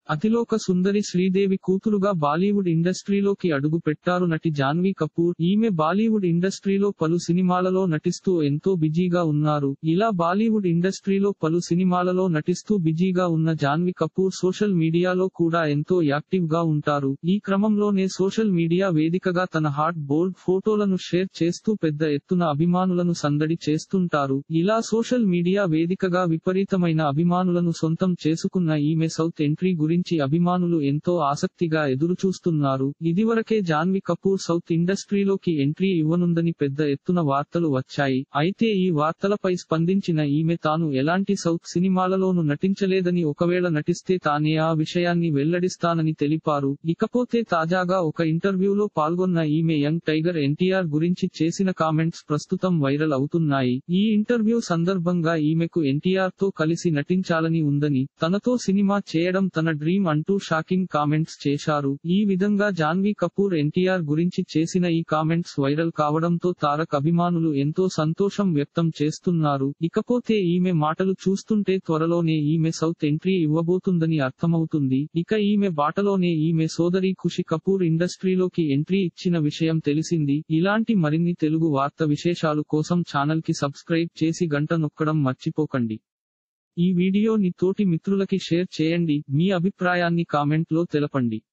అతిలోక సుందరి శ్రీదేవి కూతురుగా బాలీవుడ్ ఇండస్ట్రీలోకి అడుగు పెట్టారు నటి జాన్వీ కపూర్. ఈమె బాలీవుడ్ ఇండస్ట్రీలో పలు సినిమాలలో నటిస్తూ ఎంతో బిజీగా ఉన్నారు. ఇలా బాలీవుడ్ ఇండస్ట్రీలో పలు సినిమాలలో నటిస్తూ బిజీగా ఉన్న జాన్వీ కపూర్ సోషల్ మీడియాలో కూడా ఎంతో యాక్టివ్ గా ఉంటారు. ఈ క్రమంలోనే సోషల్ మీడియా వేదికగా తన హాట్ బోల్డ్ ఫోటోలను షేర్ చేస్తూ పెద్ద ఎత్తున అభిమానులను సందడి చేస్తుంటారు. ఇలా సోషల్ మీడియా వేదికగా విపరీతమైన అభిమానులను సొంతం చేసుకున్న ఈమె సౌత్ ఎంట్రీ గురించి అభిమానులు ఎంతో ఆసక్తిగా ఎదురుచూస్తున్నారు. ఇదివరకే జాన్వీ కపూర్ సౌత్ ఇండస్ట్రీలోకి ఎంట్రీ ఇవ్వనుందని పెద్ద ఎత్తున వార్తలు వచ్చాయి. అయితే ఈ వార్తలపై స్పందించిన ఈమె తాను ఎలాంటి సౌత్ సినిమాలలోనూ నటించలేదని, ఒకవేళ నటిస్తే తానే ఆ విషయాన్ని వెల్లడిస్తానని తెలిపారు. ఇకపోతే తాజాగా ఒక ఇంటర్వ్యూలో పాల్గొన్న ఈమె యంగ్ టైగర్ ఎన్టీఆర్ గురించి చేసిన కామెంట్స్ ప్రస్తుతం వైరల్ అవుతున్నాయి. ఈ ఇంటర్వ్యూ సందర్భంగా ఈమెకు ఎన్టీఆర్ తో కలిసి నటించాలని ఉందని, తనతో సినిమా చేయడం తన డ్రీమ్ అంటూ షాకింగ్ కామెంట్స్ చేశారు. ఈ విధంగా జాన్వీ కపూర్ ఎన్టీఆర్ గురించి చేసిన ఈ కామెంట్స్ వైరల్ కావడంతో తారక్ అభిమానులు ఎంతో సంతోషం వ్యక్తం చేస్తున్నారు. ఇకపోతే ఈమె మాటలు చూస్తుంటే త్వరలోనే ఈమె సౌత్ ఎంట్రీ ఇవ్వబోతుందని అర్థమవుతుంది. ఇక ఈమె బాటలోనే ఈమె సోదరి ఖుషి కపూర్ ఇండస్ట్రీలోకి ఎంట్రీ ఇచ్చిన విషయం తెలిసింది. ఇలాంటి మరిన్ని తెలుగు వార్త విశేషాలు కోసం ఛానల్ కి సబ్స్క్రైబ్ చేసి గంట నొక్కడం మర్చిపోకండి. ఈ వీడియోని తోటి మిత్రులకి షేర్ చేయండి. మీ అభిప్రాయాన్ని కామెంట్ లో తెలపండి.